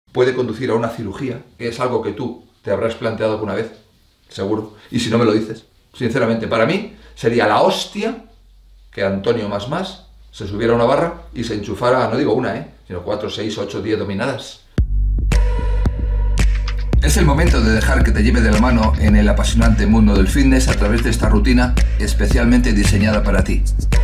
puede conducir a una cirugía, que es algo que tú te habrás planteado alguna vez, seguro, y si no me lo dices, sinceramente, para mí sería la hostia que Antonio más se subiera a una barra y se enchufara, no digo una, sino 4, 6, 8, 10 dominadas. Es el momento de dejar que te lleve de la mano en el apasionante mundo del fitness a través de esta rutina especialmente diseñada para ti.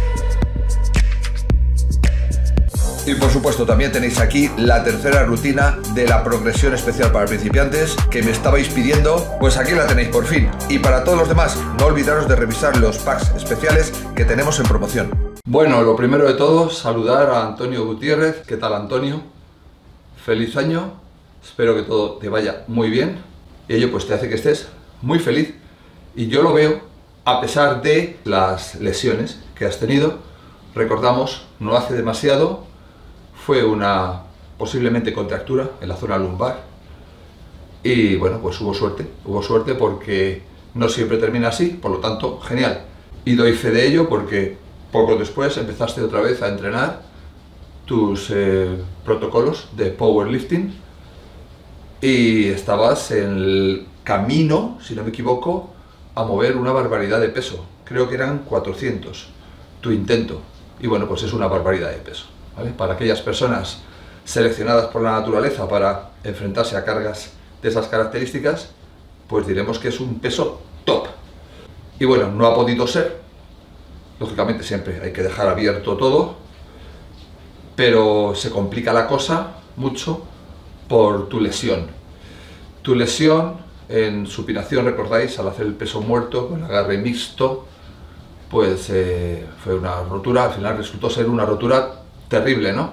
Y por supuesto también tenéis aquí la tercera rutina de la progresión especial para principiantes que me estabais pidiendo, pues aquí la tenéis por fin. Y para todos los demás, no olvidaros de revisar los packs especiales que tenemos en promoción. Bueno, lo primero de todo, saludar a Antonio Gutiérrez. ¿Qué tal, Antonio? Feliz año, espero que todo te vaya muy bien y ello pues te hace que estés muy feliz. Y yo lo veo a pesar de las lesiones que has tenido. Recordamos, no hace demasiado fue una posiblemente contractura en la zona lumbar y bueno, pues hubo suerte porque no siempre termina así, por lo tanto, genial. Y doy fe de ello porque poco después empezaste otra vez a entrenar tus protocolos de powerlifting y estabas en el camino, si no me equivoco, a mover una barbaridad de peso. Creo que eran 400 tu intento y bueno, pues es una barbaridad de peso, ¿vale? Para aquellas personas seleccionadas por la naturaleza para enfrentarse a cargas de esas características, pues diremos que es un peso top. Y bueno, no ha podido ser, lógicamente siempre hay que dejar abierto todo, pero se complica la cosa mucho por tu lesión. Tu lesión en supinación, recordáis, al hacer el peso muerto con agarre mixto, pues fue una rotura, al final resultó ser una rotura terrible, ¿no?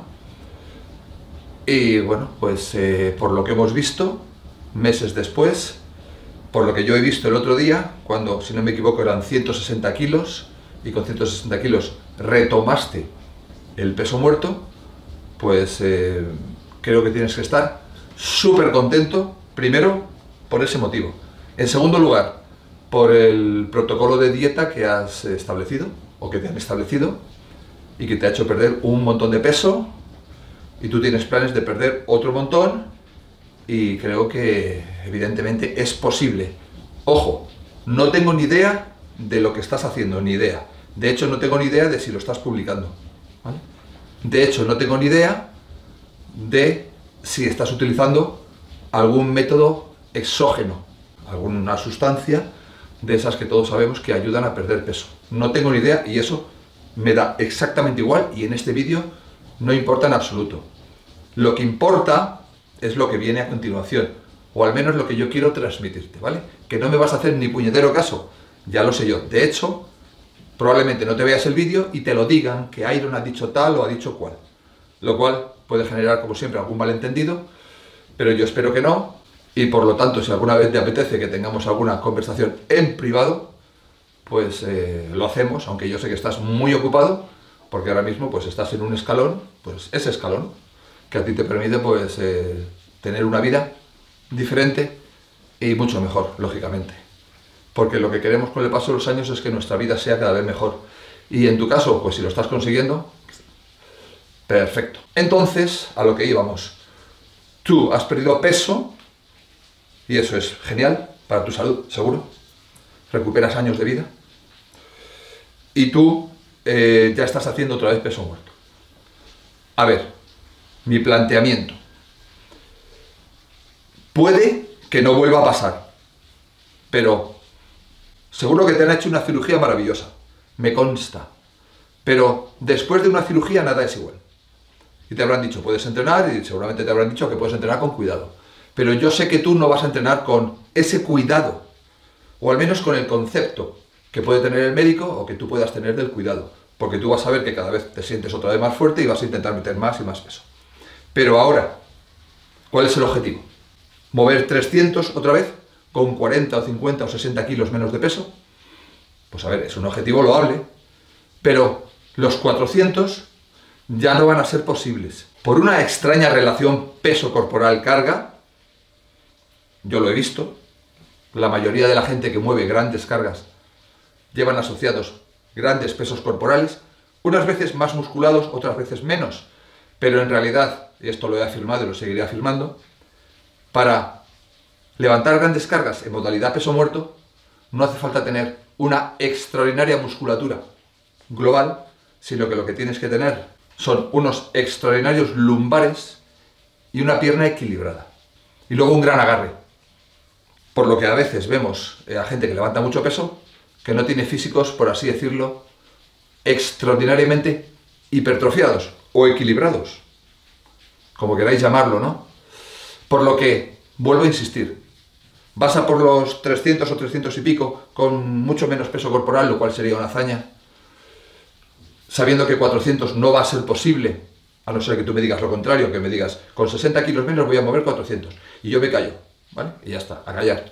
Y bueno, pues por lo que hemos visto, meses después, por lo que yo he visto el otro día, cuando, si no me equivoco, eran 160 kilos, y con 160 kilos retomaste el peso muerto, pues creo que tienes que estar súper contento, primero, por ese motivo. En segundo lugar, por el protocolo de dieta que has establecido, o que te han establecido, y que te ha hecho perder un montón de peso, y tú tienes planes de perder otro montón, y creo que evidentemente es posible. Ojo, no tengo ni idea de lo que estás haciendo, ni idea. De hecho, no tengo ni idea de si lo estás publicando, ¿vale? De hecho, no tengo ni idea de si estás utilizando algún método exógeno, alguna sustancia de esas que todos sabemos que ayudan a perder peso. No tengo ni idea y eso me da exactamente igual y en este vídeo no importa en absoluto. Lo que importa es lo que viene a continuación, o al menos lo que yo quiero transmitirte, ¿vale? Que no me vas a hacer ni puñetero caso, ya lo sé yo. De hecho, probablemente no te veas el vídeo y te lo digan que Iron ha dicho tal o ha dicho cual, lo cual puede generar, como siempre, algún malentendido, pero yo espero que no, y por lo tanto, si alguna vez te apetece que tengamos alguna conversación en privado, pues lo hacemos, aunque yo sé que estás muy ocupado, porque ahora mismo pues estás en un escalón, pues ese escalón, que a ti te permite pues tener una vida diferente y mucho mejor, lógicamente. Porque lo que queremos con el paso de los años es que nuestra vida sea cada vez mejor. Y en tu caso, pues si lo estás consiguiendo, perfecto. Entonces, a lo que íbamos. Tú has perdido peso, y eso es genial para tu salud, seguro. Recuperas años de vida. Y tú ya estás haciendo otra vez peso muerto. A ver, mi planteamiento. Puede que no vuelva a pasar, pero seguro que te han hecho una cirugía maravillosa, me consta. Pero después de una cirugía nada es igual. Y te habrán dicho, puedes entrenar, y seguramente te habrán dicho que puedes entrenar con cuidado. Pero yo sé que tú no vas a entrenar con ese cuidado, o al menos con el concepto que puede tener el médico o que tú puedas tener del cuidado. Porque tú vas a ver que cada vez te sientes otra vez más fuerte y vas a intentar meter más y más peso. Pero ahora, ¿cuál es el objetivo? ¿Mover 300 otra vez con 40 o 50 o 60 kilos menos de peso? Pues a ver, es un objetivo loable, pero los 400 ya no van a ser posibles. Por una extraña relación peso corporal-carga, yo lo he visto, la mayoría de la gente que mueve grandes cargas llevan asociados grandes pesos corporales, unas veces más musculados, otras veces menos, pero en realidad, y esto lo he afirmado y lo seguiré afirmando, para levantar grandes cargas en modalidad peso muerto, no hace falta tener una extraordinaria musculatura global, sino que lo que tienes que tener son unos extraordinarios lumbares y una pierna equilibrada. Y luego un gran agarre. Por lo que a veces vemos a gente que levanta mucho peso, que no tiene físicos, por así decirlo, extraordinariamente hipertrofiados o equilibrados, como queráis llamarlo, ¿no? Por lo que, vuelvo a insistir, vas a por los 300 o 300 y pico con mucho menos peso corporal, lo cual sería una hazaña, sabiendo que 400 no va a ser posible, a no ser que tú me digas lo contrario, que me digas, con 60 kilos menos voy a mover 400, y yo me callo, ¿vale? Y ya está, a callar.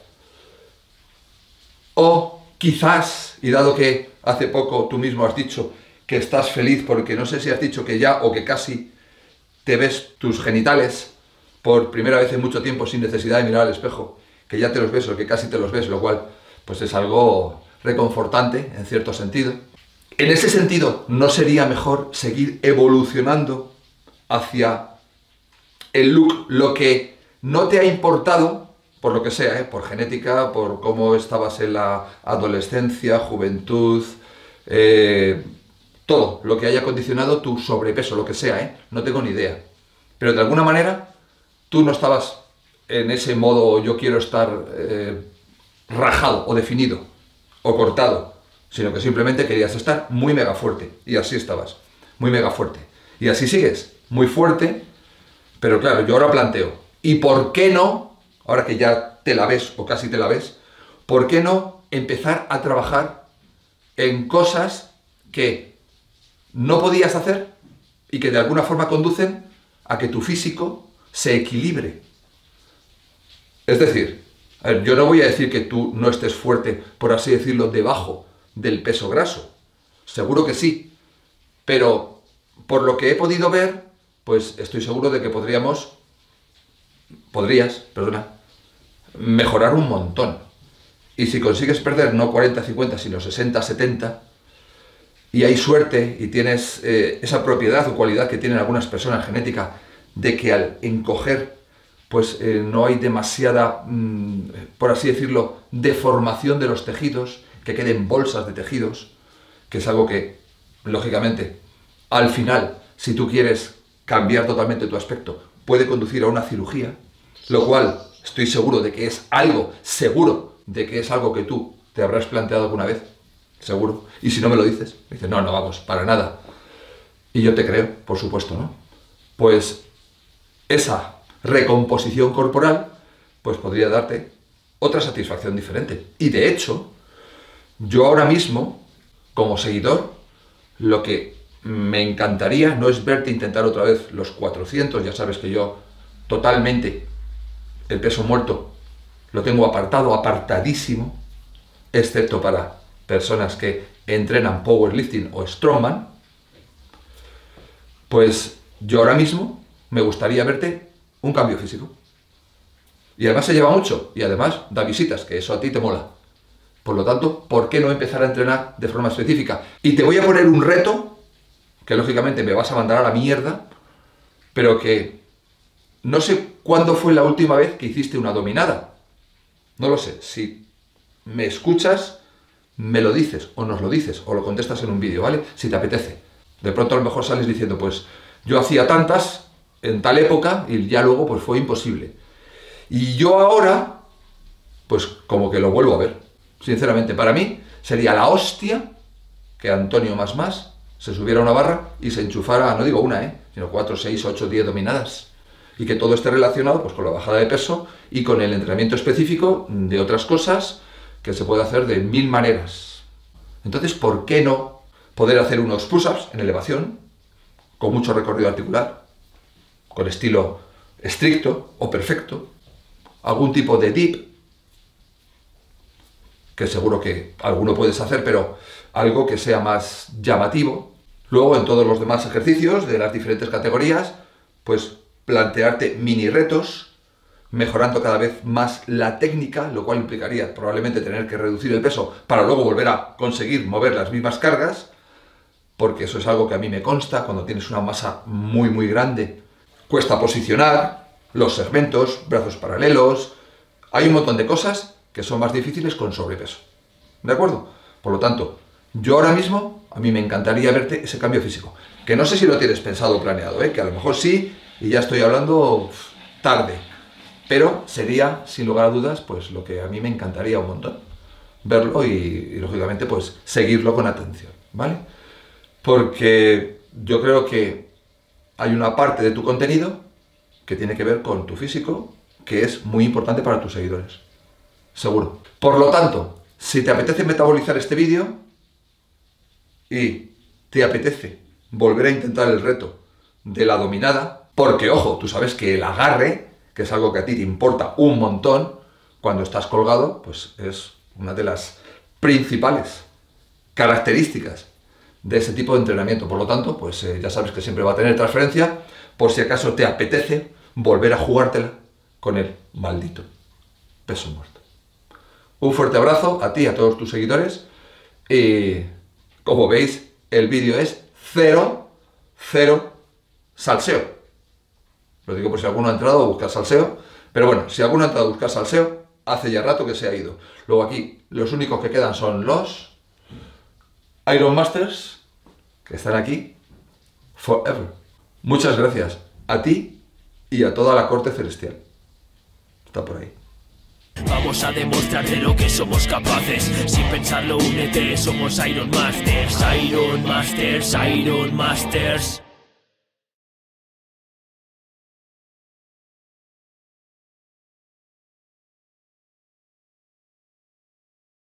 O quizás, y dado que hace poco tú mismo has dicho que estás feliz porque no sé si has dicho que ya o que casi te ves tus genitales por primera vez en mucho tiempo sin necesidad de mirar al espejo, que ya te los ves o que casi te los ves, lo cual pues es algo reconfortante en cierto sentido. En ese sentido, ¿no sería mejor seguir evolucionando hacia el look, lo que no te ha importado, por lo que sea, por genética, por cómo estabas en la adolescencia, juventud, todo lo que haya condicionado tu sobrepeso, lo que sea, no tengo ni idea. Pero de alguna manera tú no estabas en ese modo yo quiero estar rajado o definido o cortado, sino que simplemente querías estar muy mega fuerte, y así estabas, muy mega fuerte. Y así sigues, muy fuerte, pero claro, yo ahora planteo, ¿y por qué no, ahora que ya te la ves o casi te la ves, por qué no empezar a trabajar en cosas que no podías hacer y que de alguna forma conducen a que tu físico se equilibre? Es decir, a ver, yo no voy a decir que tú no estés fuerte, por así decirlo, debajo del peso graso. Seguro que sí. Pero por lo que he podido ver, pues estoy seguro de que podrías, mejorar un montón. Y si consigues perder no 40, 50, sino 60, 70, y hay suerte y tienes esa propiedad o cualidad que tienen algunas personas genética de que al encoger pues no hay demasiada, por así decirlo, deformación de los tejidos, que queden bolsas de tejidos, que es algo que, lógicamente, al final, si tú quieres cambiar totalmente tu aspecto, puede conducir a una cirugía, lo cual estoy seguro de que es algo, que tú te habrás planteado alguna vez, seguro. Y si no me lo dices, me dices, no, vamos, para nada. Y yo te creo, por supuesto, ¿no? Pues esa recomposición corporal, pues podría darte otra satisfacción diferente. Y de hecho, yo ahora mismo, como seguidor, lo que me encantaría no es verte intentar otra vez los 400, ya sabes que yo totalmente el peso muerto lo tengo apartado, apartadísimo, excepto para personas que entrenan powerlifting o strongman. Pues yo ahora mismo me gustaría verte un cambio físico. Y además se lleva mucho, y además da visitas, que eso a ti te mola. Por lo tanto, ¿por qué no empezar a entrenar de forma específica? Y te voy a poner un reto, que lógicamente me vas a mandar a la mierda, pero que no sé cuándo fue la última vez que hiciste una dominada. No lo sé. Si me escuchas, me lo dices, o nos lo dices, o lo contestas en un vídeo, ¿vale? Si te apetece. De pronto a lo mejor sales diciendo, pues, yo hacía tantas en tal época y ya luego pues fue imposible. Y yo ahora, pues como que lo vuelvo a ver. Sinceramente, para mí sería la hostia que Antonio más se subiera a una barra y se enchufara, no digo una, sino 4, 6, 8, 10 dominadas. Y que todo esté relacionado pues con la bajada de peso y con el entrenamiento específico de otras cosas que se puede hacer de 1000 maneras. Entonces, ¿por qué no poder hacer unos push-ups en elevación con mucho recorrido articular, con estilo estricto o perfecto, algún tipo de dip, que seguro que alguno puedes hacer, pero algo que sea más llamativo. Luego, en todos los demás ejercicios de las diferentes categorías, pues plantearte mini retos, mejorando cada vez más la técnica, lo cual implicaría probablemente tener que reducir el peso para luego volver a conseguir mover las mismas cargas, porque eso es algo que a mí me consta. Cuando tienes una masa muy grande, cuesta posicionar, los segmentos, brazos paralelos. Hay un montón de cosas que son más difíciles con sobrepeso. ¿De acuerdo? Por lo tanto, yo ahora mismo, a mí me encantaría verte ese cambio físico. Que no sé si lo tienes pensado o planeado, que a lo mejor sí, y ya estoy hablando tarde. Pero sería, sin lugar a dudas, pues lo que a mí me encantaría un montón. Verlo y lógicamente, pues seguirlo con atención, ¿vale? Porque yo creo que hay una parte de tu contenido que tiene que ver con tu físico, que es muy importante para tus seguidores. Seguro. Por lo tanto, si te apetece metabolizar este vídeo y te apetece volver a intentar el reto de la dominada, porque, ojo, tú sabes que el agarre, que es algo que a ti te importa un montón, cuando estás colgado, pues es una de las principales características de ese tipo de entrenamiento. Por lo tanto, pues ya sabes que siempre va a tener transferencia, por si acaso te apetece volver a jugártela con el maldito peso muerto. Un fuerte abrazo a ti y a todos tus seguidores. Y como veis, el vídeo es cero salseo. Lo digo por si alguno ha entrado a buscar salseo. Pero bueno, si alguno ha entrado a buscar salseo, hace ya rato que se ha ido. Luego aquí, los únicos que quedan son los Iron Masters, que están aquí forever. Muchas gracias a ti y a toda la corte celestial. Está por ahí. Vamos a demostrar de lo que somos capaces. Sin pensarlo, únete, somos Iron Masters. Iron Masters, Iron Masters.